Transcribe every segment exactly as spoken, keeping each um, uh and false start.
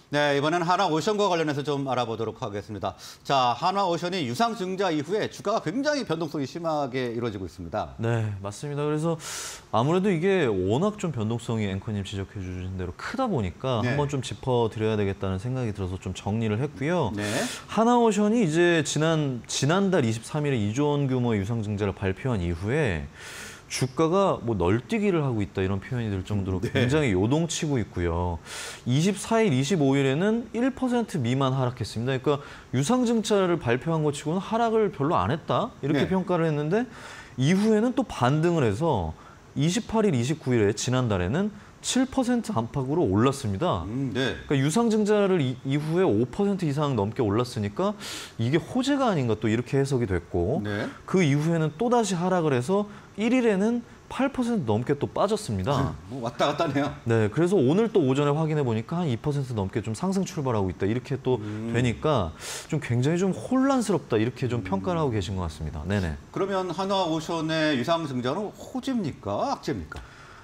네, 이번에는 하나오션과 관련해서 좀 알아보도록 하겠습니다. 자, 하나오션이 유상증자 이후에 주가가 굉장히 변동성이 심하게 이루어지고 있습니다. 네, 맞습니다. 그래서 아무래도 이게 워낙 좀 변동성이 앵커님 지적해 주신 대로 크다 보니까 네. 한번 좀 짚어드려야 되겠다는 생각이 들어서 좀 정리를 했고요. 네. 하나오션이 이제 지난, 지난달 이십삼 일에 이조 원 규모의 유상증자를 발표한 이후에 주가가 뭐 널뛰기를 하고 있다 이런 표현이 들 정도로 네. 굉장히 요동치고 있고요. 이십사 일, 이십오 일에는 일 퍼센트 미만 하락했습니다. 그러니까 유상증자를 발표한 것 치고는 하락을 별로 안 했다 이렇게 네. 평가를 했는데 이후에는 또 반등을 해서 이십팔 일, 이십구 일에 지난달에는 칠 퍼센트 안팎으로 올랐습니다. 음, 네. 그러니까 유상증자를 이, 이후에 오 퍼센트 이상 넘게 올랐으니까 이게 호재가 아닌가 또 이렇게 해석이 됐고 네. 그 이후에는 또다시 하락을 해서 일 일에는 팔 퍼센트 넘게 또 빠졌습니다. 뭐 왔다 갔다 하네요. 네, 그래서 오늘 또 오전에 확인해 보니까 한 이 퍼센트 넘게 좀 상승 출발하고 있다. 이렇게 또 음. 되니까 좀 굉장히 좀 혼란스럽다. 이렇게 좀 평가를 하고 계신 것 같습니다. 네네. 그러면 하나오션의 유상증자는 호재입니까? 악재입니까?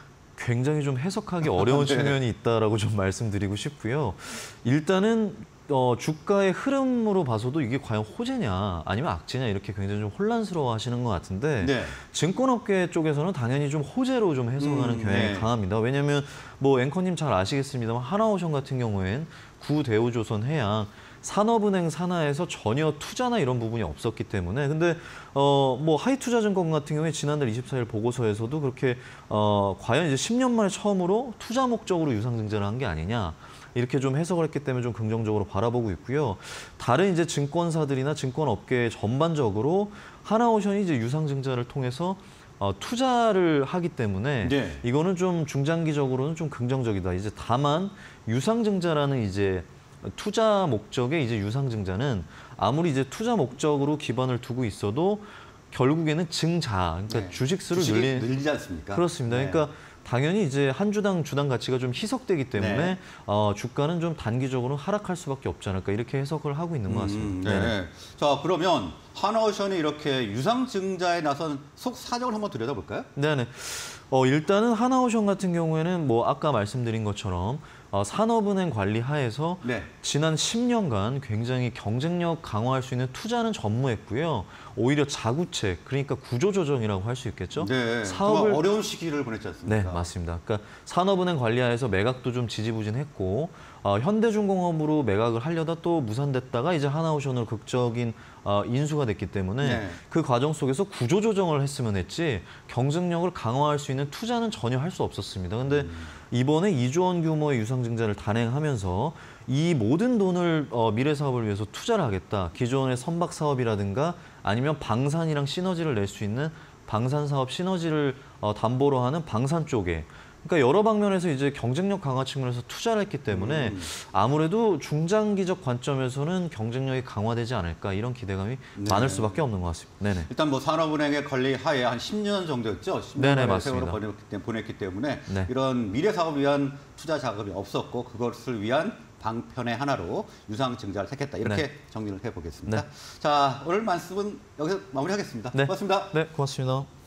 굉장히 좀 해석하기 어려운 네. 측면이 있다라고 좀 말씀드리고 싶고요. 일단은 어, 주가의 흐름으로 봐서도 이게 과연 호재냐 아니면 악재냐 이렇게 굉장히 좀 혼란스러워 하시는 것 같은데 네. 증권업계 쪽에서는 당연히 좀 호재로 좀 해석하는 음, 경향이 네. 강합니다. 왜냐하면 뭐 앵커님 잘 아시겠습니다만 하나오션 같은 경우엔 구대우조선해양 산업은행 산하에서 전혀 투자나 이런 부분이 없었기 때문에 근데 어 뭐 하이투자증권 같은 경우에 지난달 이십사 일 보고서에서도 그렇게 어 과연 이제 십 년 만에 처음으로 투자 목적으로 유상증자를 한 게 아니냐 이렇게 좀 해석을 했기 때문에 좀 긍정적으로 바라보고 있고요. 다른 이제 증권사들이나 증권업계 전반적으로 하나오션이 이제 유상증자를 통해서 어, 투자를 하기 때문에 네. 이거는 좀 중장기적으로는 좀 긍정적이다. 이제 다만 유상증자라는 이제 투자 목적의 이제 유상증자는 아무리 이제 투자 목적으로 기반을 두고 있어도 결국에는 증자, 그러니까 네. 주식수를 주식이 늘리 늘리지 않습니까? 그렇습니다. 네. 그러니까 당연히 이제 한 주당 주당 가치가 좀 희석되기 때문에 네. 어, 주가는 좀 단기적으로 하락할 수밖에 없지 않을까 이렇게 해석을 하고 있는 것 같습니다. 음, 네. 네네. 자, 그러면 하나오션이 이렇게 유상증자에 나선 속 사정을 한번 들여다볼까요? 네네. 어, 일단은 하나오션 같은 경우에는 뭐 아까 말씀드린 것처럼 어, 산업은행 관리 하에서 네. 지난 십 년간 굉장히 경쟁력 강화할 수 있는 투자는 전무했고요. 오히려 자구책, 그러니까 구조조정이라고 할 수 있겠죠. 네. 사업을 정말 어려운 시기를 보냈지 않습니까? 네, 맞습니다. 그러니까 산업은행 관리하에서 매각도 좀 지지부진했고 어, 현대중공업으로 매각을 하려다 또 무산됐다가 이제 하나오션으로 극적인 어, 인수가 됐기 때문에 네. 그 과정 속에서 구조조정을 했으면 했지 경쟁력을 강화할 수 있는 투자는 전혀 할 수 없었습니다. 근데 음. 이번에 이조 원 규모의 유상증자를 단행하면서 이 모든 돈을 어, 미래 사업을 위해서 투자를 하겠다. 기존의 선박 사업이라든가 아니면 방산이랑 시너지를 낼 수 있는 방산 사업 시너지를 어, 담보로 하는 방산 쪽에 그러니까 여러 방면에서 이제 경쟁력 강화 측면에서 투자를 했기 때문에 음. 아무래도 중장기적 관점에서는 경쟁력이 강화되지 않을까 이런 기대감이 네. 많을 수밖에 없는 것 같습니다. 네네. 일단 뭐 산업은행의 관리 하에 한 십 년 정도였죠. 십 년 네네, 세월을 맞습니다. 보냈기 때문에, 보냈기 때문에 네. 이런 미래 사업을 위한 투자 자금이 없었고 그것을 위한 방편의 하나로 유상증자를 택했다. 이렇게 네. 정리를 해보겠습니다. 네. 자, 오늘 말씀은 여기서 마무리하겠습니다. 네. 고맙습니다. 네, 고맙습니다.